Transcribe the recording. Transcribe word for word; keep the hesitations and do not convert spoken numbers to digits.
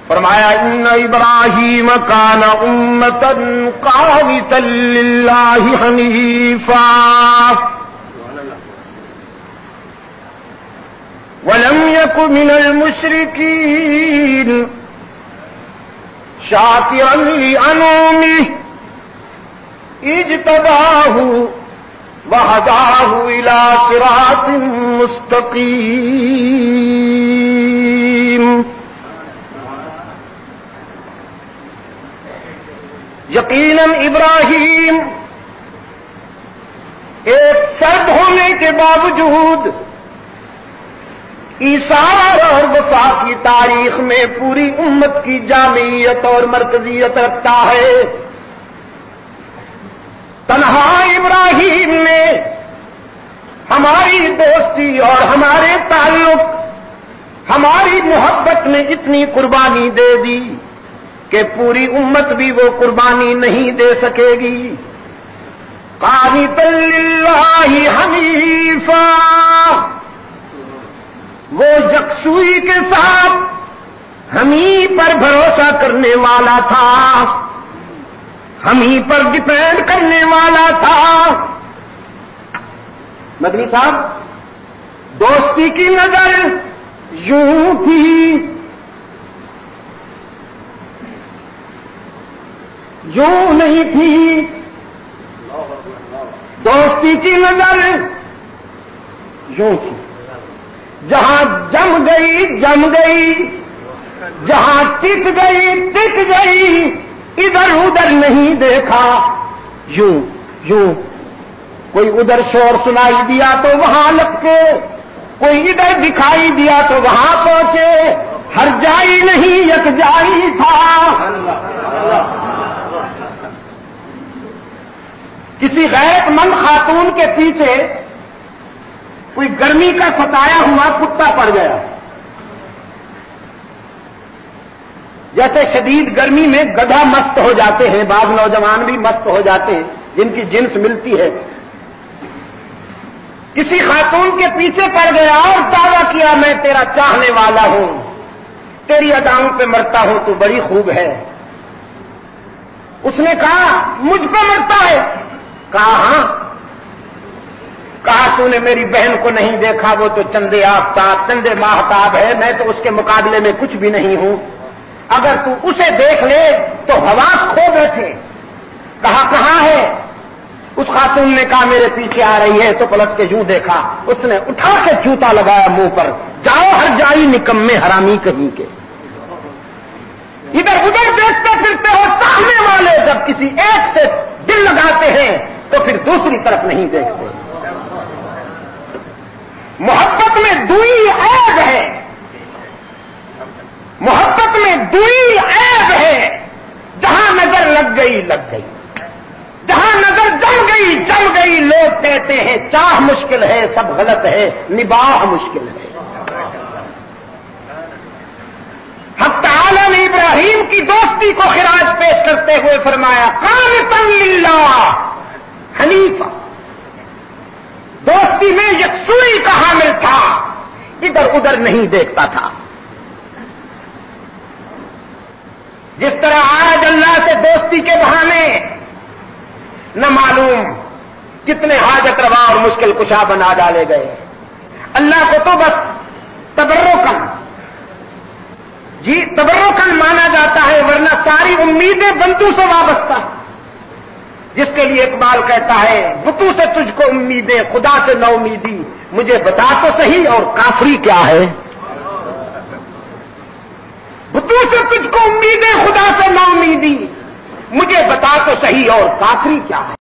فرمایا ان ابراہیم کان امۃ قانتا للہ حنیفا ولم یک من المشرکین شاکرا لانعمہ اجتباہ وہداہ الی صراط مستقیم. یقیناً ابراہیم ایک فرد ہونے کے باوجود ایثار اور وفا کی تاریخ میں پوری امت کی جامعیت اور مرکزیت رکھتا ہے. تنہا ابراہیم نے ہماری دوستی اور ہمارے تعلق، ہماری محبت میں اتنی قربانی دے دی کہ پوری امت بھی وہ قربانی نہیں دے سکے گی. قانتا للہ حنیفا، وہ یکسوئی کے ساتھ ہمیں پر بھروسہ کرنے والا تھا، ہمیں پر ڈپینڈ کرنے والا تھا. مدنی صاحب، دوستی کی نظر یوں تھی، یوں نہیں تھی. دوستی کی نظر یوں تھی، جہاں جم گئی جم گئی، جہاں ٹک گئی ٹک گئی، ادھر ادھر نہیں دیکھا. یوں یوں کوئی ادھر شور سنائی دیا تو وہاں لپکے، کوئی ادھر دکھائی دیا تو وہاں پہنچے. ہر جائی نہیں یک جائی تھا. کسی غیرت مند خاتون کے پیچھے کوئی گرمی کا ستایا ہوا کتا پڑ گیا. جیسے شدید گرمی میں گدھا مست ہو جاتے ہیں، بعض نوجوان بھی مست ہو جاتے ہیں جن کی جنس ملتی ہے. کسی خاتون کے پیچھے پڑ گیا اور دعویٰ کیا میں تیرا چاہنے والا ہوں، تیری اداؤں پہ مرتا ہوں، تو بڑی خوب ہے. اس نے کہا مجھ پہ مرتا ہے؟ کہا ہاں. کہا تو نے میری بہن کو نہیں دیکھا، وہ تو چندے آفتاب چندے ماہتاب ہے، میں تو اس کے مقابلے میں کچھ بھی نہیں ہوں. اگر تو اسے دیکھ لے تو حواس کھو بیٹھے. کہا کہاں ہے؟ اس خاتون نے کہا میرے پیچھے آ رہی ہے. تو پلٹ کے یوں دیکھا، اس نے اٹھا کے جوتا لگایا منہ پر. جاؤ ہر جائی نکمے حرامی کہیں کے. ادھر ادھر دیکھتے پھرتے ہو. چاہنے والے جب کسی ایک سے دل لگاتے ہیں تو پھر دوسری طرف نہیں دیکھتے. محبت میں دوئی عیب ہے، محبت میں دوئی عیب ہے. جہاں نظر لگ گئی لگ گئی، جہاں نظر جم گئی جم گئی. لوگ کہتے ہیں چاہ مشکل ہے، سب غلط ہے، نباہ مشکل ہے. حق تعالی نے ابراہیم کی دوستی کو خراج پیش کرتے ہوئے فرمایا قانتا للہ حنیفا. دوستی میں یکسوئی کا حامل تھا، ادھر ادھر نہیں دیکھتا تھا. جس طرح آج اللہ سے دوستی کے بہانے نہ معلوم کتنے حاجت روا اور مشکل کشا بنا ڈالے گئے. اللہ کو تو بس تبرکن، جی تبرکن مانا جاتا ہے، ورنہ ساری امیدیں بندوں سے وابستہ. جس کے لیے اقبال کہتا ہے بتوں سے تجھ کو امیدیں، خدا سے نہ امیدی. مجھے بتا تو صحیح اور کافری کیا ہے. بتوں سے تجھ کو امیدیں، خدا سے نہ امیدی. مجھے بتا تو صحیح اور کافری کیا ہے.